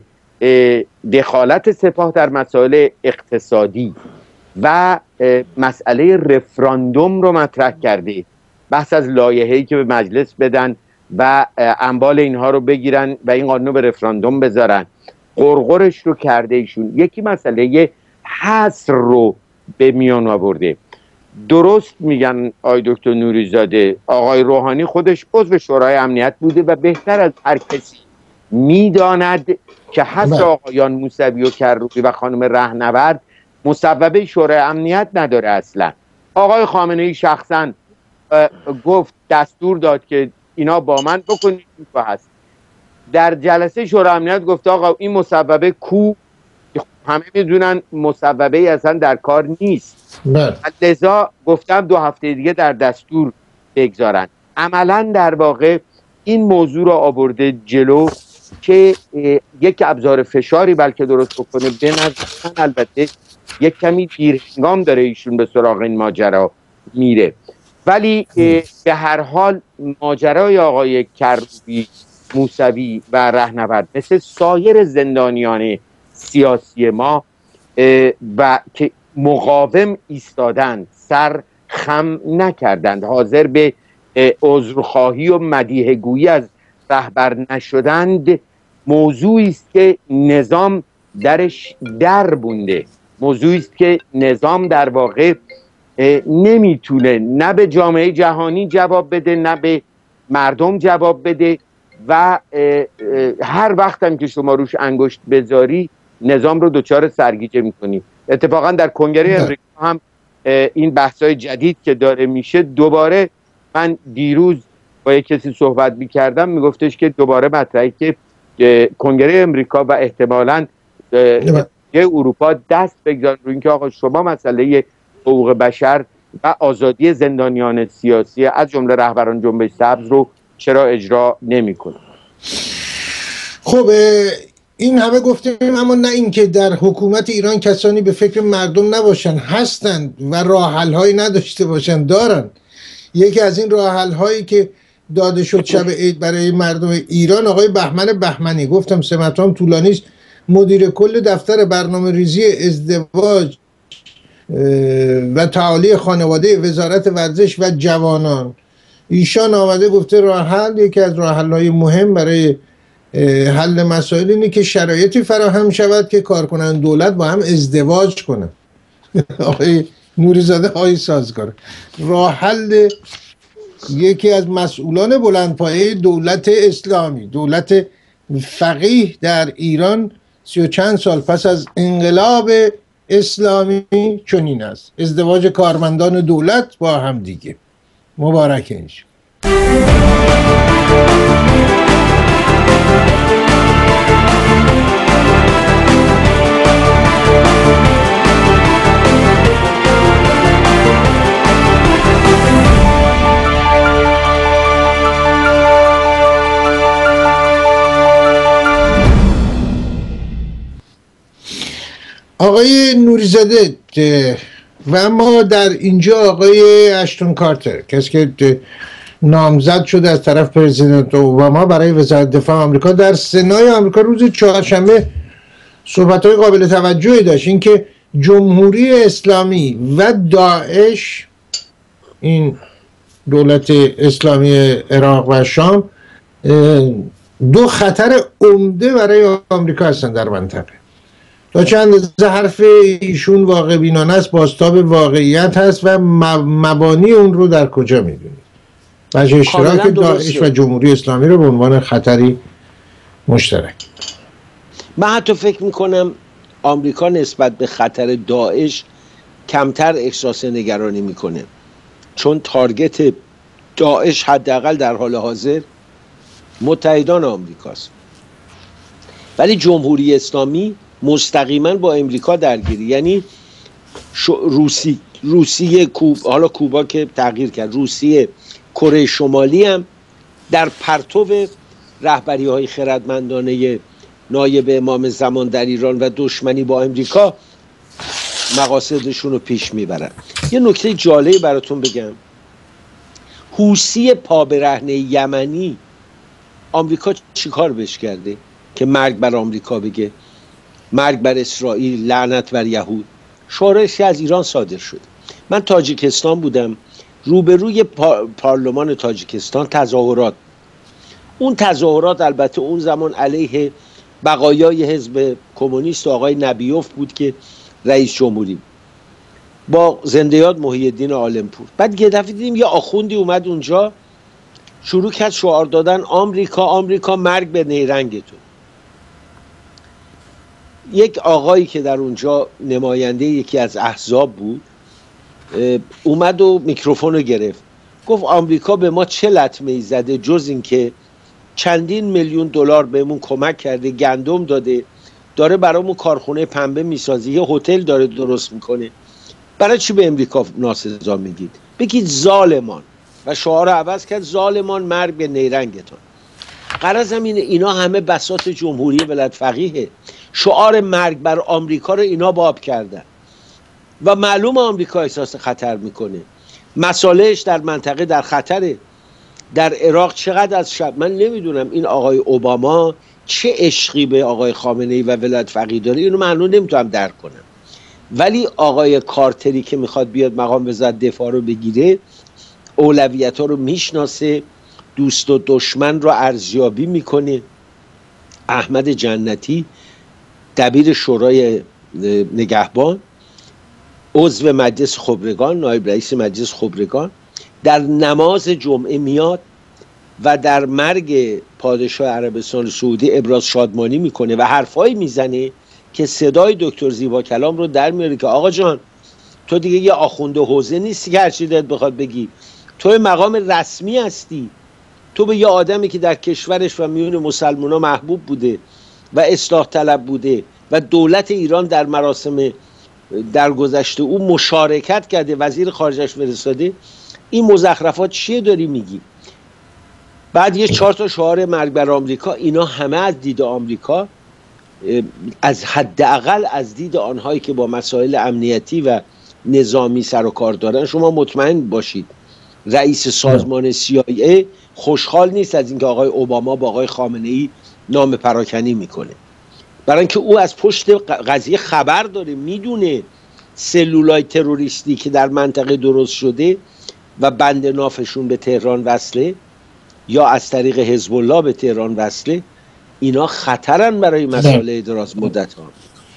دخالت سپاه در مسائل اقتصادی و مسئله رفراندوم رو مطرح کرده، بحث از لایحه‌ای که به مجلس بدن و اموال اینها رو بگیرن و این قانون رو به رفراندوم بذارن، قرقرش رو کرده ایشون. یکی مسئله حصر رو به میان آورده. درست میگن آقای دکتر نوری‌زاده، آقای روحانی خودش عضو شورای امنیت بوده و بهتر از هر کسی میداند که حصر آقایان موسوی و کروبی و خانم رهنورد مصوبه شورای امنیت نداره اصلا. آقای خامنه‌ای شخصا گفت، دستور داد که اینا با من بکنید که هست. در جلسه شورای امنیت گفت آقا این مصوبه کو؟ همه میدونن مصوبه اصلا در کار نیست. لذا گفتم 2 هفته دیگه در دستور بگذارن. عملا در واقع این موضوع رو آورده جلو که یک ابزار فشاری بلکه درست بکنه. به نظر من البته یک کمی دیرهنگام داره ایشون به سراغ این ماجرا میره، ولی به هر حال ماجرای آقای کروبی، موسوی و رهنورد مثل سایر زندانیان سیاسی ما و که مقاوم ایستادند، سر خم نکردند، حاضر به عذرخواهی و مدیحه‌گویی از رهبر نشدند، موضوعی است که نظام درش در بونده، موضوعی است که نظام در واقع نمیتونه نه به جامعه جهانی جواب بده نه به مردم جواب بده و هر وقت هم که شما روش انگشت بذاری نظام رو دچار سرگیجه میکنی. اتفاقا در کنگره امریکا هم این بحث‌های جدید که داره میشه، دوباره من دیروز با یک کسی صحبت میکردم میگفتش که دوباره مطرحی که کنگره امریکا و احتمالاً اروپا دست بگذارن روی اینکه آقا شما مسئله حقوق بشر و آزادی زندانیان سیاسی از جمله رهبران جنبش سبز رو چرا اجرا نمی‌کنه. خب این همه گفتیم، اما نه اینکه در حکومت ایران کسانی به فکر مردم نباشن، هستند و راه حل‌هایی نداشته باشن، دارن. یکی از این راه حل‌هایی که داده شد شب عید برای مردم ایران، آقای بهمن بهمنی، گفتم سمتام طولانی است، مدیر کل دفتر برنامه‌ریزی ازدواج و تعالی خانواده وزارت ورزش و جوانان، ایشان آمده گفته راه حل، یکی از راه حل‌های مهم برای حل مسائل اینه که شرایطی فراهم شود که کارکنان دولت با هم ازدواج کنند. آقای نوریزاده آقای سازگار، راه حل یکی از مسئولان بلندپایه دولت اسلامی، دولت فقیه در ایران 30 و چند سال پس از انقلاب اسلامی چنین است: ازدواج کارمندان دولت با هم دیگه. مبارک اینش. آقای نوریزاده و اما در اینجا آقای اشتون کارتر، کسی که نامزد شده از طرف پرزیدنت اوباما برای وزارت دفاع آمریکا، در سنای آمریکا روز چهارشنبه صحبت‌های قابل توجهی داشت، اینکه جمهوری اسلامی و داعش، این دولت اسلامی عراق و شام، دو خطر عمده برای آمریکا هستند در منطقه. تا چند اندازه حرف ایشون واقع بینانه است، بازتاب واقعیت هست و مبانی اون رو در کجا میدونید؟ وجه اشتراک داعش و جمهوری اسلامی رو به عنوان خطری مشترک. من حتی فکر میکنم آمریکا نسبت به خطر داعش کمتر احساس نگرانی میکنه، چون تارگت داعش حداقل در حال حاضر متحدان آمریکاست، ولی جمهوری اسلامی مستقیما با امریکا درگیری، یعنی روسیه حالا کوبا که تغییر کرد، روسیه، کره شمالی هم در پرتو رهبری های خردمندانه نایب امام زمان در ایران و دشمنی با امریکا مقاصدشون رو پیش میبرن. یه نکته جالبی براتون بگم، حوثی پابرهنه یمنی آمریکا چیکار بهش کرده که مرگ بر آمریکا بگه، مرگ بر اسرائیل، لعنت بر یهود؟ شورشی از ایران صادر شد. من تاجیکستان بودم، روبروی پارلمان تاجیکستان تظاهرات، اون تظاهرات البته اون زمان علیه بقایای حزب کمونیست و آقای نبیوف بود که رئیس جمهوری، با زنده یاد محی الدین عالمپور. بعد یه دفعه دیدیم یه آخوندی اومد اونجا شروع کرد شعار دادن آمریکا آمریکا مرگ به نیرنگتون. یک آقایی که در اونجا نماینده یکی از احزاب بود اومد و میکروفون رو گرفت، گفت آمریکا به ما چه لطمه‌ای زده جز این که چندین میلیون دلار بهمون کمک کرده، گندم داده، داره برامون کارخونه پنبه میسازه، یه هتل داره درست میکنه، برای چی به امریکا ناسزا میگید؟ بگید ظالمان. و شعار عوض کرد ظالمان مرگ به نیرنگتان. غرضم اینه اینا همه بساط جمهوری ولایت فقیه، شعار مرگ بر آمریکا رو اینا باب کردن و معلوم آمریکا احساس خطر میکنه، مسالهش در منطقه در خطره. در عراق چقدر از شب، من نمیدونم این آقای اوباما چه عشقی به آقای خامنه‌ای و ولایت فقیه داره، اینو من نمیتونم درک کنم، ولی آقای کارتری که میخواد بیاد مقام وزارت دفاع رو بگیره اولویت‌ها رو میشناسه، دوست و دشمن رو ارزیابی میکنه احمد جنتی دبیر شورای نگهبان، عضو مجلس خبرگان، نایب رئیس مجلس خبرگان، در نماز جمعه میاد و در مرگ پادشاه عربستان سعودی ابراز شادمانی میکنه و حرفایی میزنه که صدای دکتر زیبا کلام رو در میاره که آقا جان تو دیگه یه آخونده حوزه نیستی که هرچی دلت بخواد بگی، تو مقام رسمی هستی، تو به یه آدمی که در کشورش و میون مسلمان‌ها محبوب بوده و اصلاح طلب بوده و دولت ایران در مراسم در گذشته او مشارکت کرده، وزیر خارجش فرستاده، این مزخرفات چیه داری میگی؟ بعد یه 4 تا شعار مرگ بر آمریکا. اینا همه از دید آمریکا، از حداقل از دید آنهایی که با مسائل امنیتی و نظامی سر و کار دارن، شما مطمئن باشید رئیس سازمان CIA خوشحال نیست از اینکه آقای اوباما با آقای خامنه‌ای نام پراکنی میکنه، برای اینکه او از پشت قضیه خبر داره، میدونه سلولای تروریستی که در منطقه درست شده و بند نافشون به تهران وصله یا از طریق حزب الله به تهران وصله، اینا خطرن برای مسائل دراز مدت ها.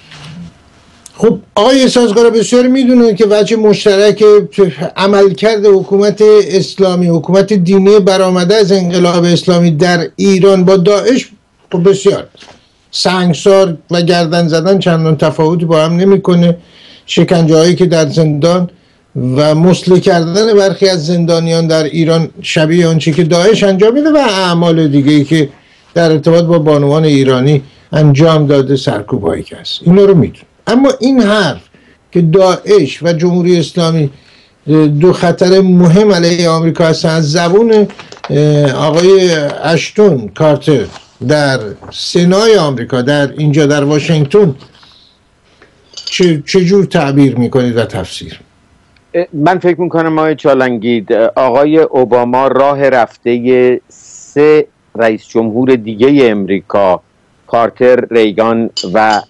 خب آقای سازگارا بسیار میدونن که وجه مشترک عملکرد حکومت اسلامی، حکومت دینی برآمده از انقلاب اسلامی در ایران با داعش بسیار سنگسار و گردن زدن چندان تفاوتی با هم نمیکنه. شکنجه هایی که در زندان و مسلح کردن برخی از زندانیان در ایران شبیه آنچه که داعش انجام میده و اعمال دیگه‌ای که در ارتباط با بانوان ایرانی انجام داده سرکوبایی که هست، اینا رو میدون. اما این حرف که داعش و جمهوری اسلامی دو خطر مهم علیه آمریکا هستن از زبون آقای اشتون کارتر در سنای آمریکا در اینجا در واشنگتن چجور تعبیر میکنید و تفسیر؟ من فکر میکنم آقای چالنگی آقای اوباما راه رفته 3 رئیس جمهور دیگه امریکا، کارتر، ریگان و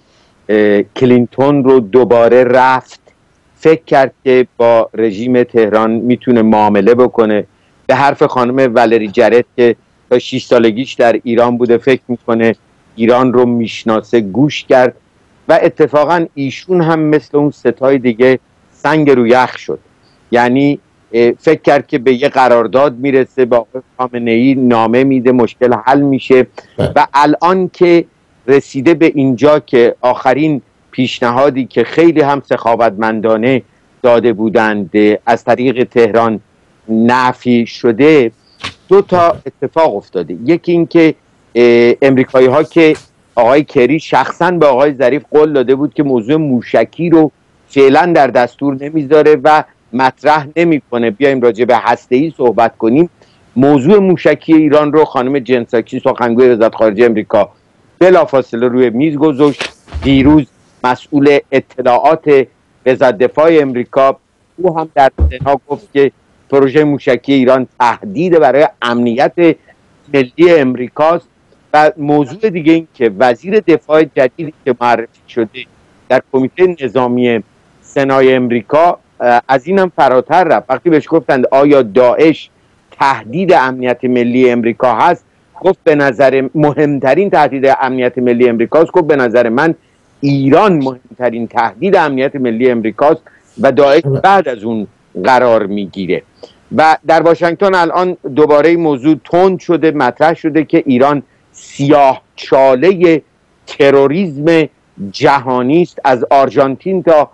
کلینتون رو دوباره رفت، فکر کرد که با رژیم تهران میتونه معامله بکنه. به حرف خانم والری جرت که تا 6 سالگیش در ایران بوده، فکر میکنه ایران رو میشناسه، گوش کرد و اتفاقا ایشون هم مثل اون 3 تای دیگه سنگ رو یخ شد. یعنی فکر کرد که به یه قرارداد میرسه، با خامنه‌ای نامه میده، مشکل حل میشه و الان که رسیده به اینجا که آخرین پیشنهادی که خیلی هم سخاوتمندانه داده بودند از طریق تهران نفی شده، 2 تا اتفاق افتاده. یکی این که امریکایی ها که آقای کری شخصا به آقای ظریف قول داده بود که موضوع موشکی رو فعلا در دستور نمیذاره و مطرح نمیکنه، بیایم راجع به هسته‌ای صحبت کنیم. موضوع موشکی ایران رو خانم جن ساکی سخنگوی وزارت خارجه امریکا بلافاصله روی میز گذاشت. دیروز مسئول اطلاعات وزارت دفاع امریکا او هم در سنا گفت که پروژه موشکی ایران تهدید برای امنیت ملی امریکاست. و موضوع دیگه این که وزیر دفاع جدیدی که معرفی شده در کمیته نظامی سنای امریکا از این هم فراتر رفت. وقتی بهش گفتند آیا داعش تهدید امنیت ملی امریکا هست، گفت به نظر مهمترین تهدید امنیت ملی امریکاست. گفت به نظر من ایران مهمترین تهدید امنیت ملی امریکاست و داعش بعد از اون قرار میگیره. و در واشنگتن الان دوباره موضوع تند شده، مطرح شده که ایران سیاه چاله تروریسم جهانی است، از آرژانتین تا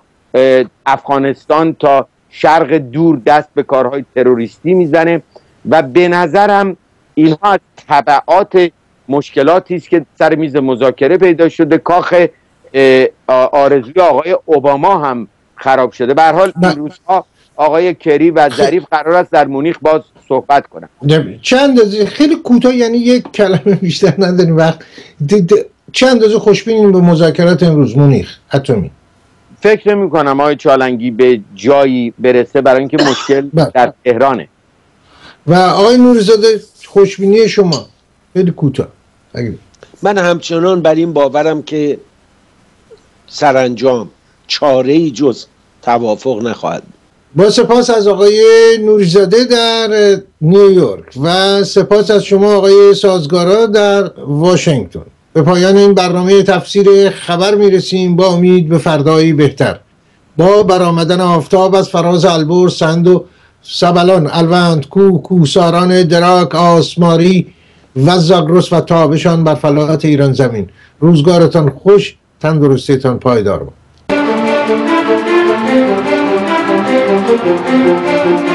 افغانستان تا شرق دور دست به کارهای تروریستی میزنه و به نظرم اینها تبعات مشکلاتی است که سر میز مذاکره پیدا شده. کاخ آرزوی آقای اوباما هم خراب شده. به هر حال این روزها آقای کری و ظریف قرار است در مونیخ باز صحبت کنن. چند خیلی کوتاه، یعنی یک کلمه بیشتر نداریم وقت، چند اندازه خوشبینیم به مذاکرات امروز مونیخ اتمی؟ فکر نمی کنم آقای چالنگی به جایی برسه، برای اینکه مشکل در تهرانه. و آقای نوری‌زاده خوشبینی شما خیلی کوتاه. من همچنان بر این باورم که سرانجام چاره‌ای جز توافق نخواهد. با سپاس از آقای نوری‌زاده در نیویورک و سپاس از شما آقای سازگارا در واشنگتن. به پایان این برنامه تفسیر خبر میرسیم با امید به فردایی بهتر. با برآمدن آفتاب از فراز البرز، سند و سبلان، الوند، کوه، کوهساران دراک، آسماری و زاگرس و تابشان بر فلاحات ایران زمین. روزگارتان خوش، تندرستیتان پایدار باد.